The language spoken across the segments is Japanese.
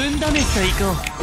運試しといこう。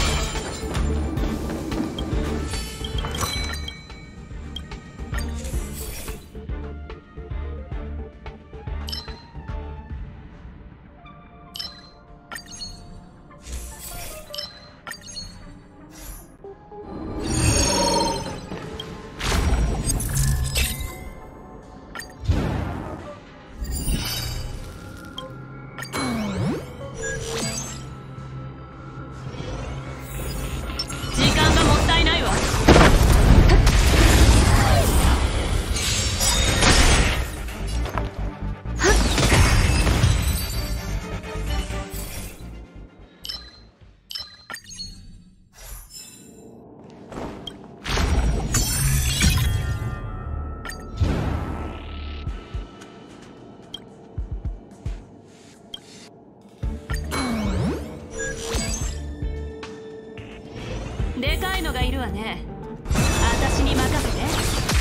でかいのがいるわね。私に任せて。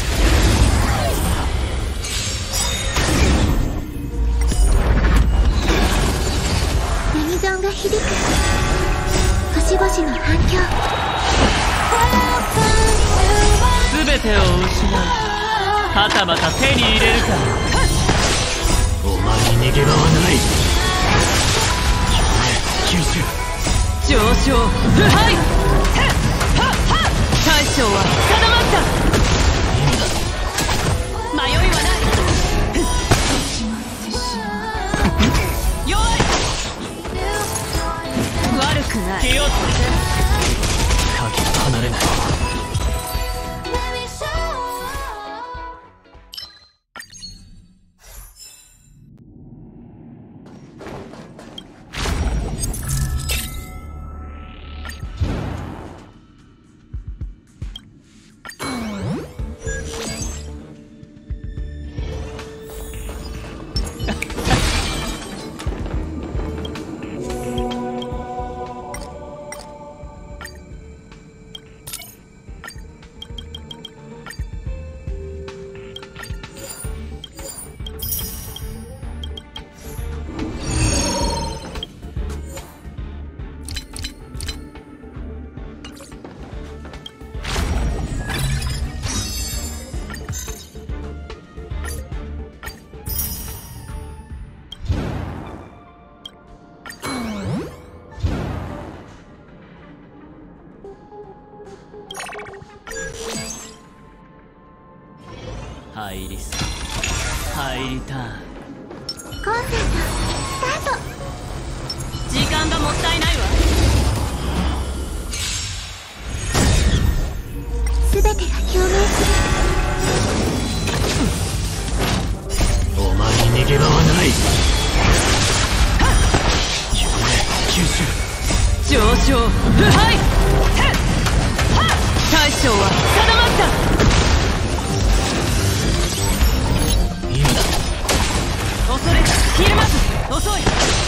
ユニゾンが響く。星々の反響。 全てを失う。はたまた手に入れるか。 お前に逃げ場はない。夢吸収。 上昇腐敗。大将は定まった。 迷いはない。弱い。悪くない。 気をつけて。 影が離れない。 入りそう入りたい。 コンセントスタート。 時間がもったいないわ。 全てが共鳴する。 お前に逃げ場はない。夢吸収。 上昇腐敗。大将は定まった。恐れひるまず遅い。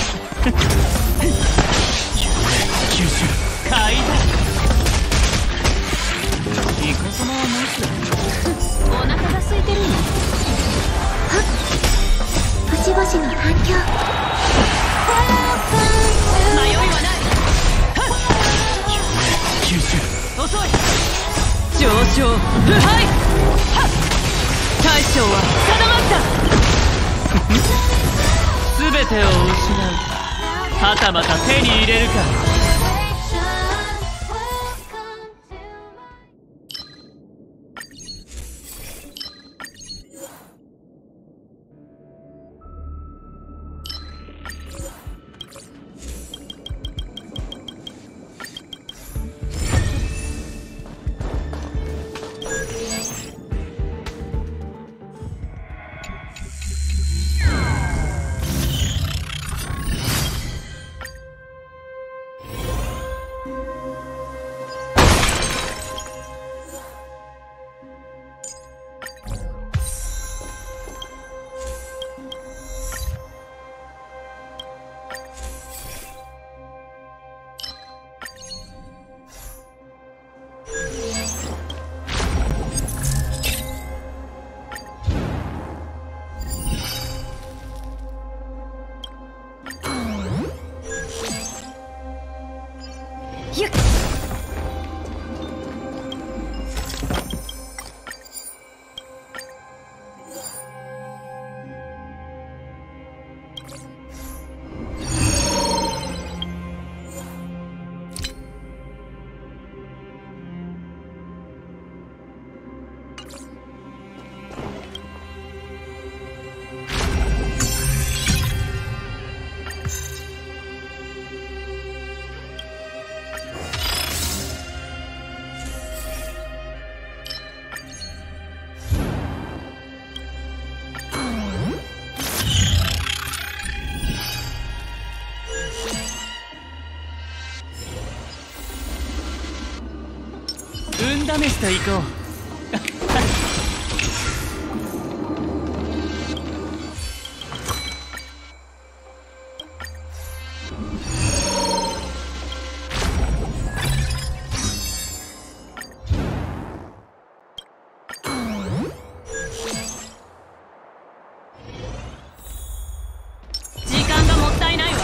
吸収。 階段。イコ様はナイスだ。 お腹が空いてるの。 星々の反響。 迷いはない。 吸収。 遅い。 上昇腐敗。大将は定まった。全てを失う。はたまた手に入れるか。 試しと行こう。 時間がもったいないわ。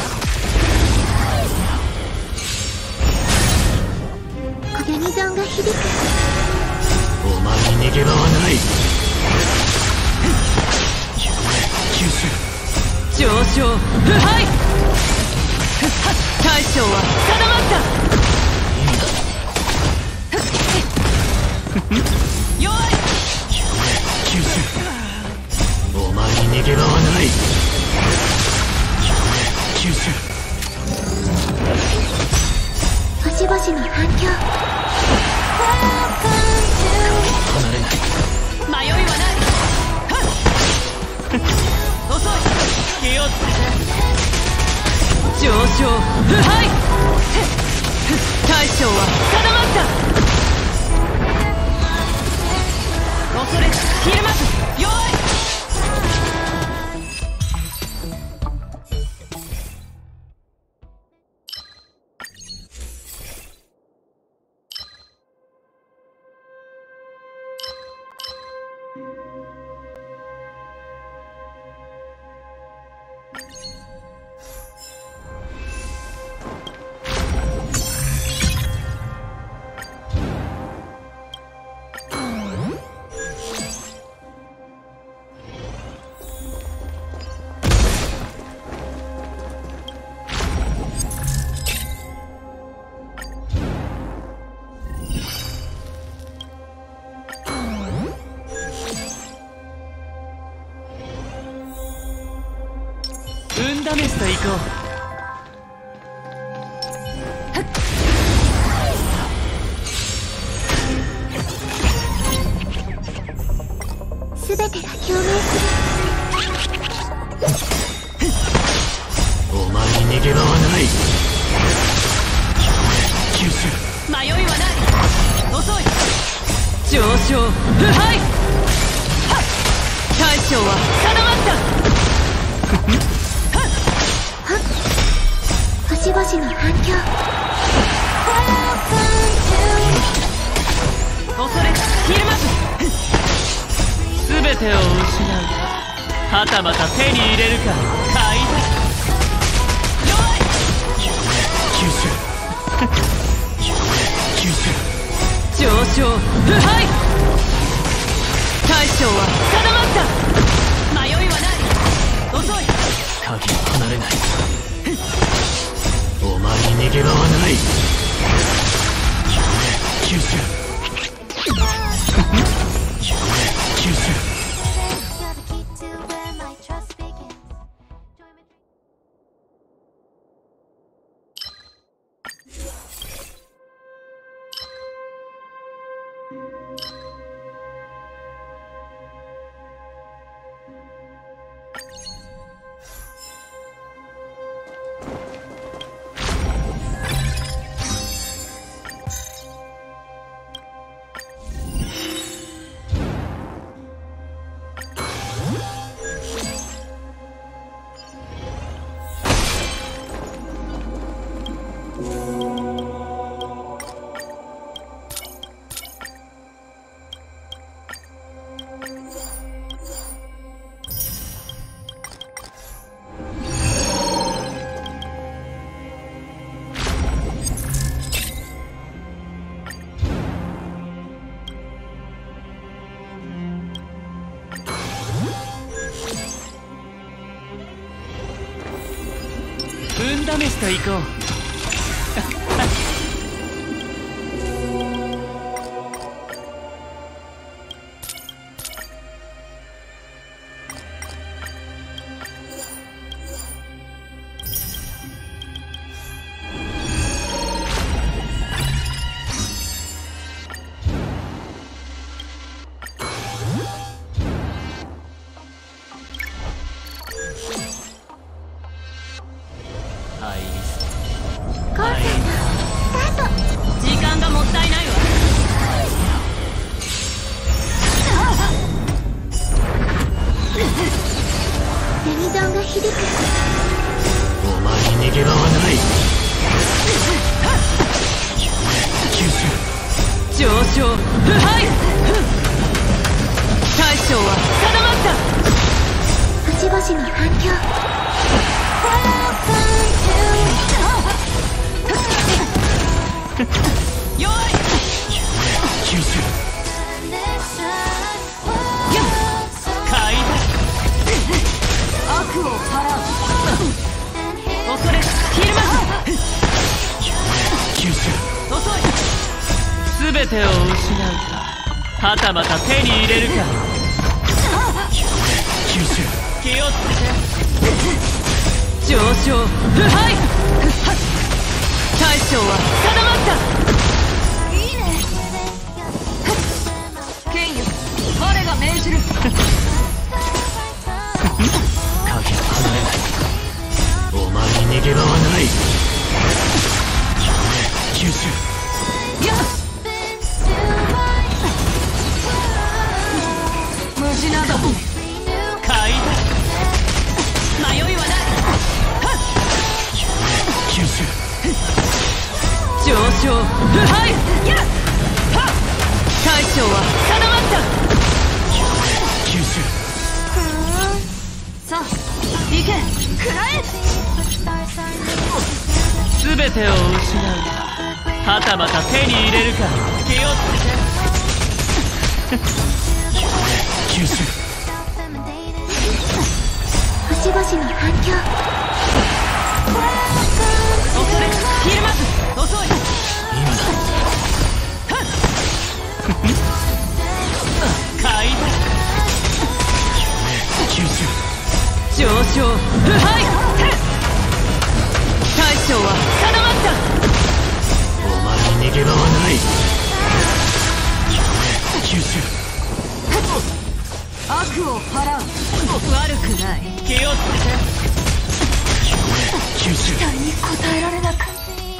ユニゾンが響く。 お前に逃げ場はない。吸収。 上昇腐敗。大将は定まった。弱い。 吸収。お前に逃げ場はない。吸収。 星々の反響。 離れない。 迷いはない。遅い。 気をつけて。上昇腐敗。大将は定まった。 恐れひるまず弱い。 運試しと行こう。すべてが共鳴する。 お前に逃げ場はない。吸収。 迷いはない。遅い。 う。上昇腐敗。大将は定まった。 星々の反響。 恐れひるまず。 全てを失う。はたまた手に入れるか。買いだ。 弱い。 吸収。吸収。 上昇腐敗。大将は定まった。 迷いはない。遅い。 鍵は離れない。お前に逃げ場はない。吸収。吸収。 運試しと行こう。アイリスユニゾンが響く。 お前に逃げ場はない。吸収。 上昇腐敗。大将は定まった。 星々の反響。 弱い。 吸収。 怪異悪を払う。恐れひるまず。 吸収。 遅い。全てを失うか、はたまた手に入れるか。 吸収。 気をつけて。上昇腐敗。大将は定まった。いいね。剣よ、我が命じる。 影を離れない。お前に逃げ場はない。吸収。 やっ無事など怪異だ。迷いはない。 吸収。 上昇腐敗。やっ大将は定まった。 吸収。 さあ行け。食らえ。全てを失うか、はたまた手に入れるか。気をつけて。 吸収。 星々の反響。 恐れひるまず。遅い。 今だ。 怪異だ。 吸収。 上昇腐敗。大将は定まった。 お前に逃げ場はない。吸収。 悪を払う。悪くない。気をつけて。 吸収。 期待に応えられなく。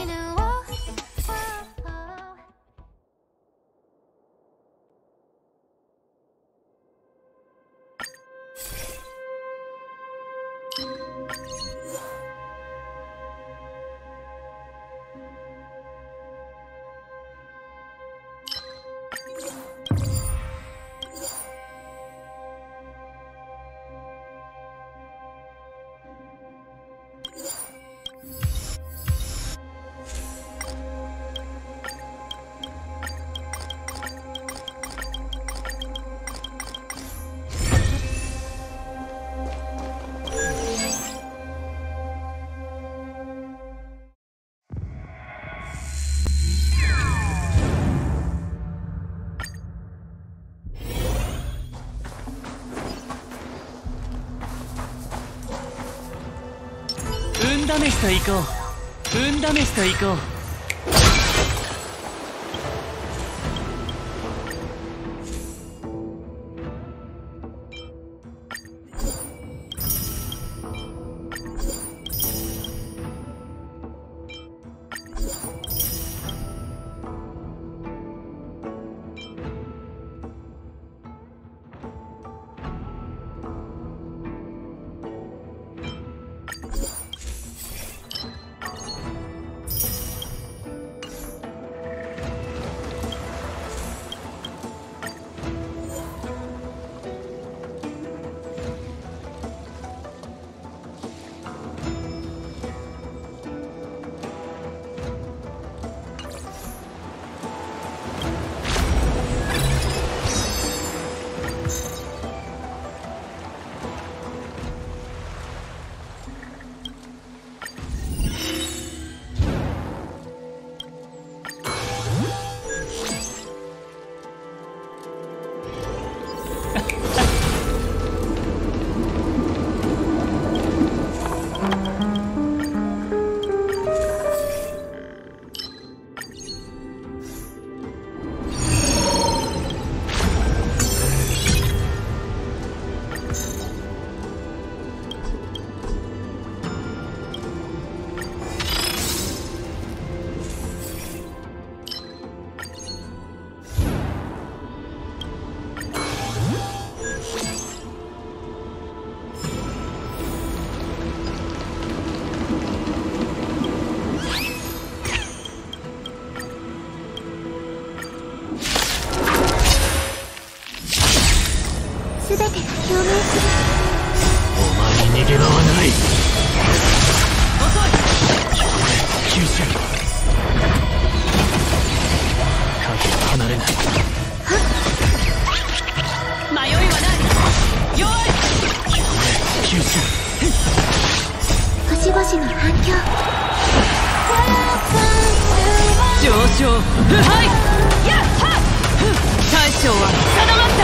運試しと行こう。運試しと行こう。 襲。影は離れない。 迷いはない。弱い。 吸収。 星々の反響。 上昇腐敗。やっはっ。大将は定まった。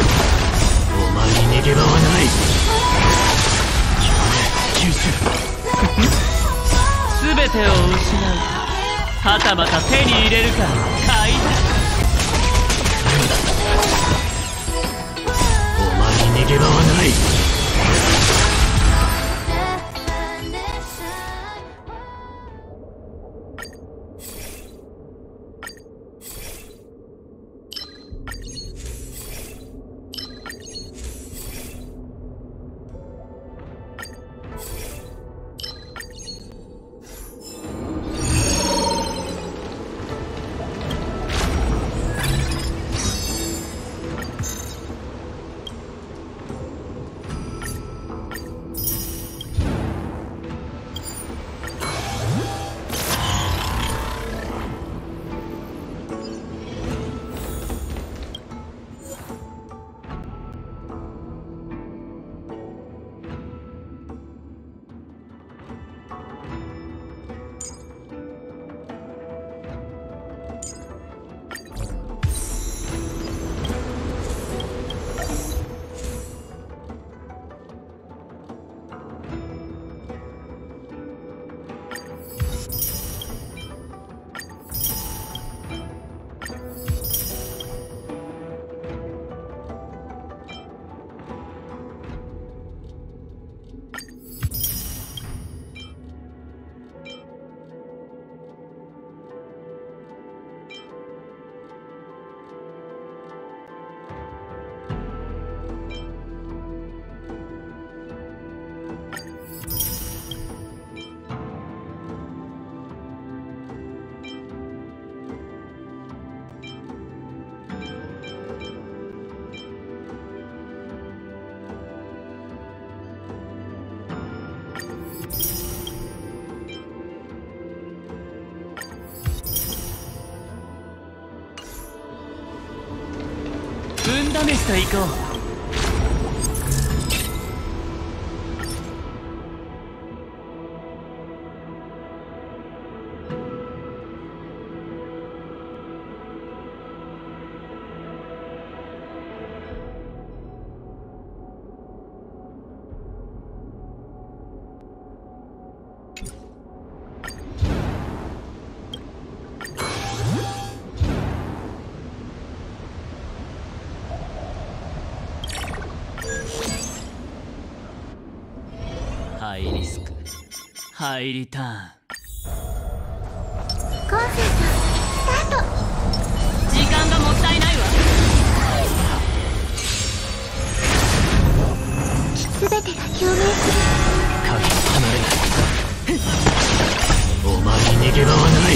お前に逃げ場はない。吸収。 全てを失うか、はたまた手に入れるか。買いだ。 お前に逃げ場はない。 運試しといこう。ハイリスク、ハイリターン。 コンセントスタート。 時間がもったいないわ。 全てが共鳴する。 影は離れない。お前に逃げ場はない。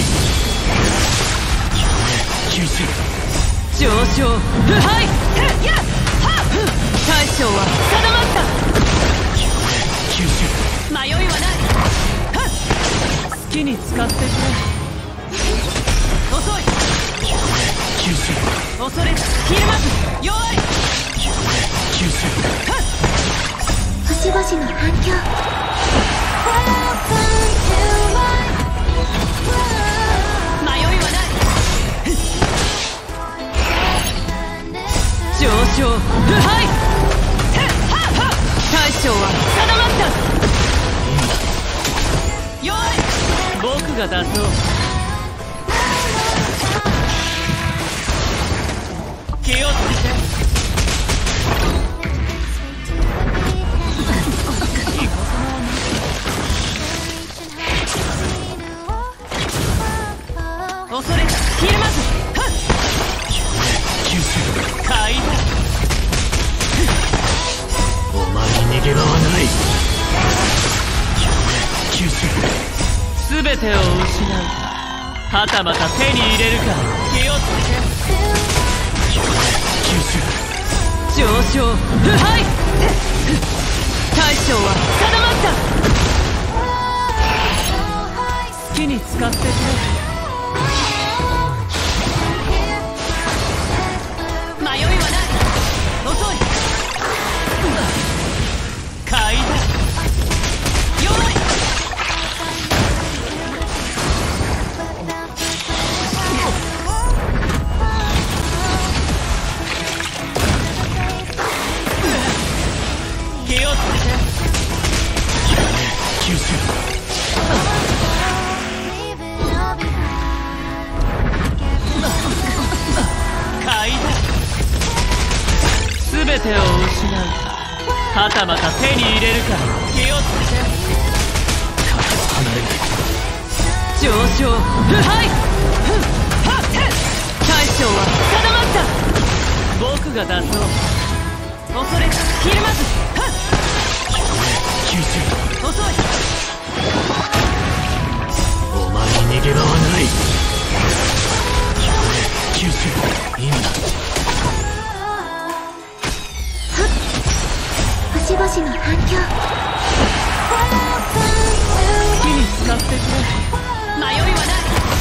吸収。 上昇腐敗。やっはっ。大将は定まった。 吸収。 迷いはない。 好きに使ってくれ。 遅い。 吸収。 恐れずひるまず。弱い。 吸収。 星々の反響。 迷いはない。 上昇腐敗。大将は定まった。 弱い。 僕が出そう。気をつけて。恐れずひるまず。 吸収。 買いだ。 お前に逃げ場はない。吸収。 全てを失うか、はたまた手に入れるか。気をつけて。 吸収。 上昇腐敗。大将は定まった。好ききに使ってくれ。 迷いはない。 遅い。買いだ。弱い。気をつけて。 吸収。 買いだ。全てを失うか、はたまた手に入れるか。気をつけて。 離れない。 上昇腐敗。大将は定まった。僕が出そう。恐れひるまず。 吸収。 遅い。 お前に逃げ場はない。吸収。今だ。 星々の反響。 好きに使ってくれ。 迷いはない。